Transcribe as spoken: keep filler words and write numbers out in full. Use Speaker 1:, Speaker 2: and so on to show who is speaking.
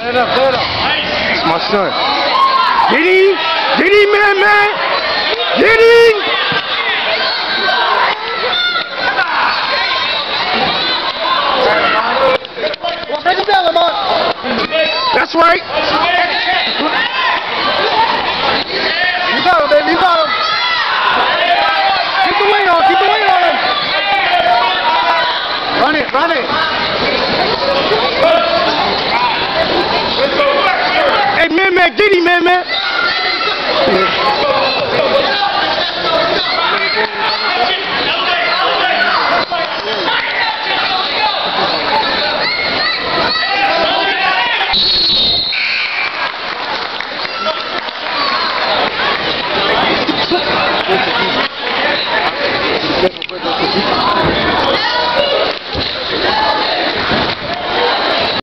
Speaker 1: That's my son. Get him! Get him, man, man! Get him!
Speaker 2: Take him down, LaMont.
Speaker 1: That's right.
Speaker 2: You got him, baby. You got him. Keep the weight on. Keep the weight on him. Run it. Run it.
Speaker 1: Hey, man, man, get him, man, man.